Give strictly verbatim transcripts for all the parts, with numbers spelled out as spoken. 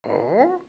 Oh?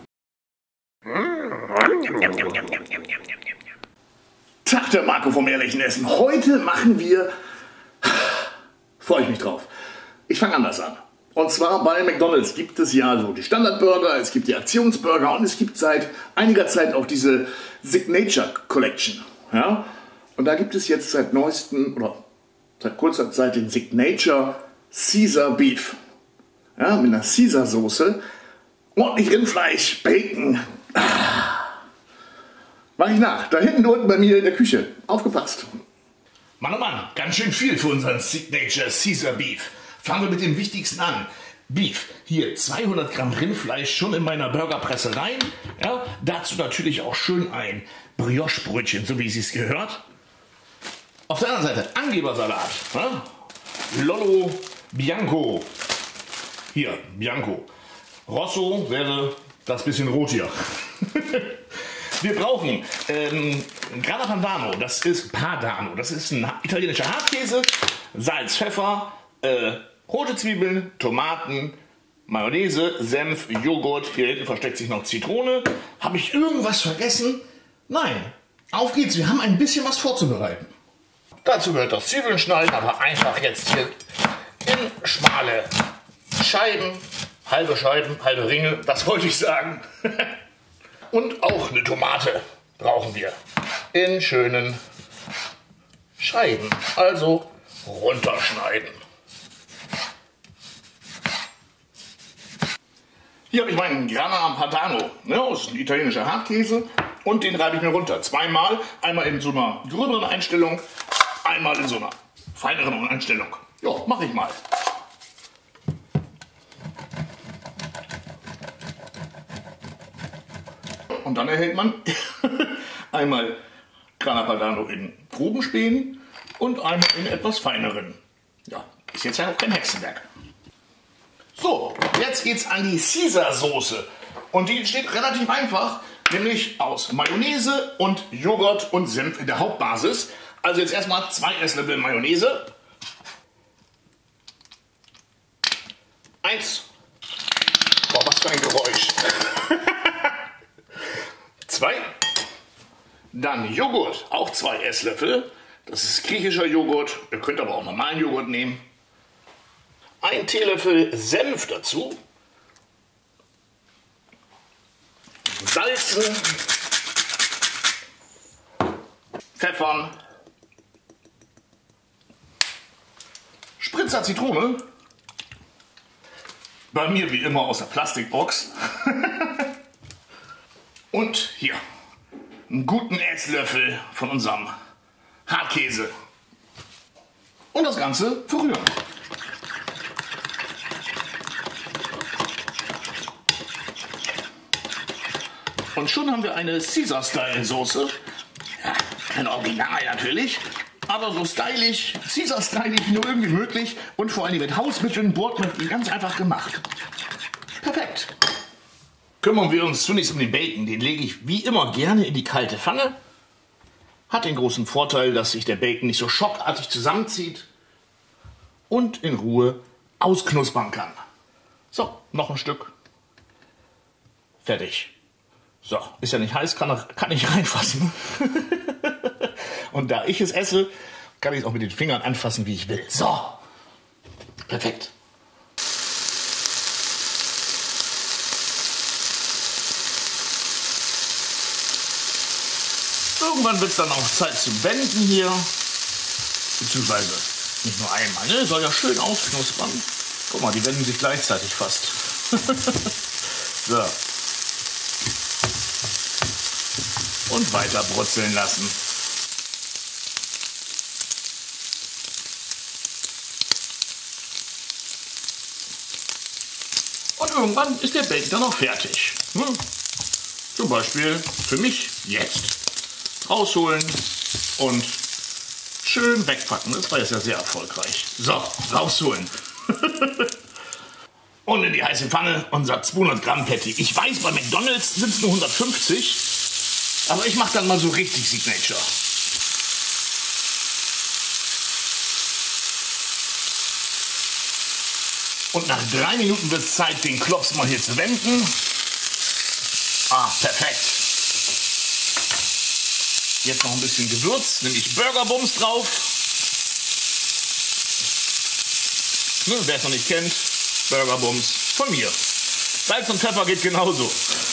Tag, der Marco vom ehrlichen Essen. Heute machen wir, freue ich mich drauf, ich fange anders an. Und zwar bei McDonald's gibt es ja so die Standardburger, es gibt die Aktionsburger und es gibt seit einiger Zeit auch diese Signature Collection. Ja? Und da gibt es jetzt seit neuestem oder seit kurzer Zeit den Signature Caesar Beef. Ja, mit einer Caesar Soße, ordentlich Rindfleisch, Bacon. Ah. Mach ich nach. Da hinten unten bei mir in der Küche. Aufgepasst. Mann, oh Mann, ganz schön viel für unseren Signature Caesar Beef. Fangen wir mit dem Wichtigsten an. Beef. Hier zweihundert Gramm Rindfleisch schon in meiner Burgerpresse rein. Ja, dazu natürlich auch schön ein Brioche-Brötchen, so wie es sich gehört. Auf der anderen Seite Angebersalat. Ja? Lollo Bianco. Hier, Bianco. Rosso wäre das bisschen rot hier. Wir brauchen ähm, Grana Padano, das ist Padano, das ist ein italienischer Hartkäse, Salz, Pfeffer, äh, rote Zwiebeln, Tomaten, Mayonnaise, Senf, Joghurt, hier hinten versteckt sich noch Zitrone. Habe ich irgendwas vergessen? Nein. Auf geht's, wir haben ein bisschen was vorzubereiten. Dazu gehört das Zwiebeln schneiden, aber einfach jetzt hier in schmale Scheiben, halbe Scheiben, halbe Ringe, das wollte ich sagen. Und auch eine Tomate brauchen wir in schönen Scheiben, also runterschneiden. Hier habe ich meinen Grana Padano, ne, das ist ein italienischer Hartkäse und den reibe ich mir runter. Zweimal, einmal in so einer gröberen Einstellung, einmal in so einer feineren Einstellung. Ja, mache ich mal. Und dann erhält man einmal Grana Padano in groben Spänen und einmal in etwas feineren. Ja, ist jetzt ja auch kein Hexenwerk. So, jetzt geht's an die Caesar Soße. Und die entsteht relativ einfach, nämlich aus Mayonnaise und Joghurt und Senf in der Hauptbasis. Also jetzt erstmal zwei Esslöffel Mayonnaise. Eins. Boah, was für ein Geräusch. Zwei. Dann Joghurt, auch zwei Esslöffel. Das ist griechischer Joghurt. Ihr könnt aber auch normalen Joghurt nehmen. Ein Teelöffel Senf dazu. Salzen. Pfeffern. Spritzer Zitrone. Bei mir wie immer aus der Plastikbox. Und hier einen guten Esslöffel von unserem Hartkäse. Und das Ganze verrühren. Und schon haben wir eine Caesar-Style-Soße. Ja, kein Original natürlich, aber so stylisch, Caesar-stylisch nur irgendwie möglich und vor allem mit Hausmitteln, Bordmitteln ganz einfach gemacht. Perfekt. Kümmern wir uns zunächst um den Bacon. Den lege ich wie immer gerne in die kalte Pfanne. Hat den großen Vorteil, dass sich der Bacon nicht so schockartig zusammenzieht und in Ruhe ausknuspern kann. So, noch ein Stück. Fertig. So, ist ja nicht heiß, kann, kann ich reinfassen. Und da ich es esse, kann ich es auch mit den Fingern anfassen, wie ich will. So, perfekt. Irgendwann wird es dann auch Zeit zu wenden hier. Beziehungsweise nicht nur einmal, ne? Soll ja schön ausknuspern. Guck mal, die wenden sich gleichzeitig fast. So. Und weiter brutzeln lassen. Und irgendwann ist der Bacon dann auch fertig. Hm? Zum Beispiel für mich jetzt. Rausholen und schön wegpacken. Das war jetzt ja sehr erfolgreich. So, rausholen. Und in die heiße Pfanne unser zweihundert Gramm Patty. Ich weiß, bei McDonald's sind es nur hundertfünfzig, aber ich mache dann mal so richtig Signature. Und nach drei Minuten wird es Zeit, den Klops mal hier zu wenden. Ah, perfekt. Jetzt noch ein bisschen Gewürz, nämlich Burgerbums drauf. Ne, wer es noch nicht kennt, Burgerbums von mir. Salz und Pfeffer geht genauso.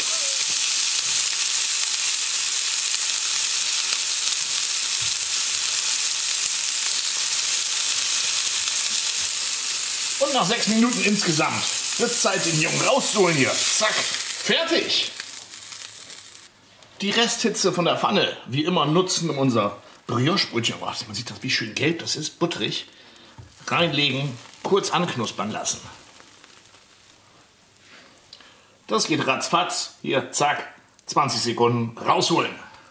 Und nach sechs Minuten insgesamt wird es Zeit, den Jungen rauszuholen hier. Zack, fertig. Die Resthitze von der Pfanne, wie immer, nutzen, um unser Brioche-Brötchen, oh, man sieht das, wie schön gelb das ist, butterig, reinlegen, kurz anknuspern lassen. Das geht ratzfatz. Hier, zack, zwanzig Sekunden rausholen.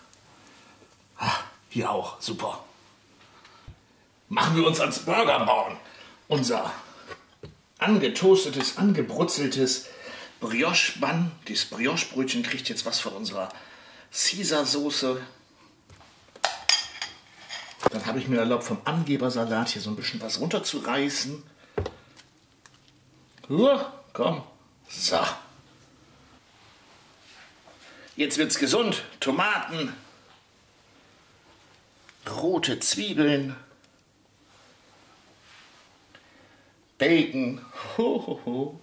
Hier auch, super. Machen wir uns ans Burger bauen. Unser angetoastetes, angebrutzeltes Brioche-Bun. Dieses Brioche-Brötchen kriegt jetzt was von unserer Caesar-Soße. Dann habe ich mir erlaubt, vom Angebersalat hier so ein bisschen was runterzureißen. Uh, komm. So. Jetzt wird's gesund. Tomaten, rote Zwiebeln, Bacon, ho, ho, ho.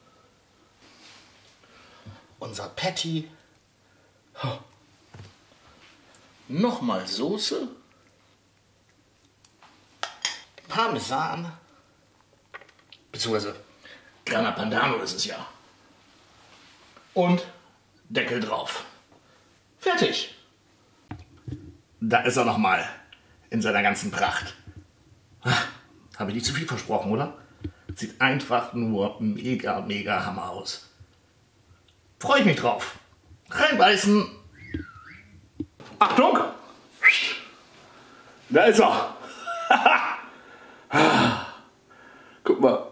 Unser Patty, ho. Nochmal Soße, Parmesan, beziehungsweise Grana Padano ist es ja, und Deckel drauf. Fertig. Da ist er nochmal in seiner ganzen Pracht. Habe ich nicht zu viel versprochen, oder? Sieht einfach nur mega, mega Hammer aus. Freue ich mich drauf. Reinbeißen. Achtung! Da ist er. Guck mal.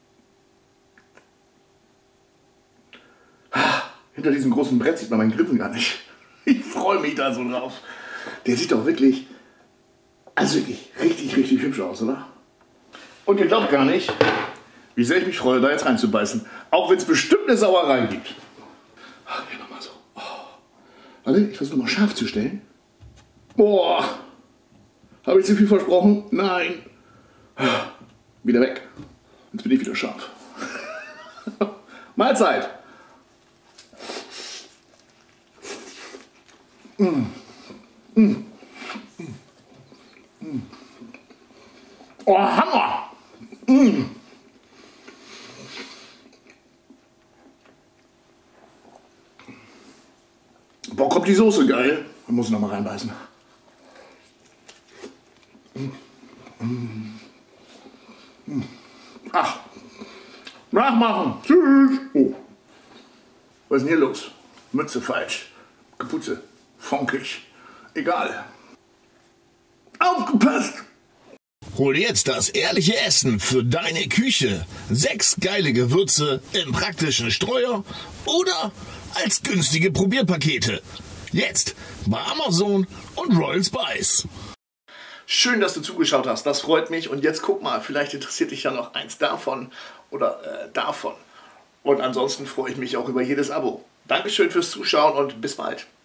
Hinter diesem großen Brett sieht man meinen Grinsen gar nicht. Ich freue mich da so drauf. Der sieht doch wirklich, also wirklich richtig, richtig hübsch aus, oder? Und ihr glaubt gar nicht, wie sehr ich mich freue, da jetzt reinzubeißen. Auch wenn es bestimmt eine Sauerei gibt. Hier nochmal so. Oh. Warte, ich versuche mal scharf zu stellen. Boah. Habe ich zu viel versprochen? Nein. Wieder weg. Jetzt bin ich wieder scharf. Mahlzeit. Mm. Mm. Mm. Oh, Hammer! Mm. Boah, kommt die Soße geil. Da muss ich noch mal reinbeißen. Mm. Mm. Ach, nachmachen. Tschüss. Oh. Was ist denn hier los? Mütze falsch. Kapuze. Funkig. Egal. Aufgepasst! Hol jetzt das ehrliche Essen für deine Küche. Sechs geile Gewürze im praktischen Streuer oder als günstige Probierpakete. Jetzt bei Amazon und Royal Spice. Schön, dass du zugeschaut hast. Das freut mich. Und jetzt guck mal, vielleicht interessiert dich ja noch eins davon oder äh, davon. Und ansonsten freue ich mich auch über jedes Abo. Dankeschön fürs Zuschauen und bis bald.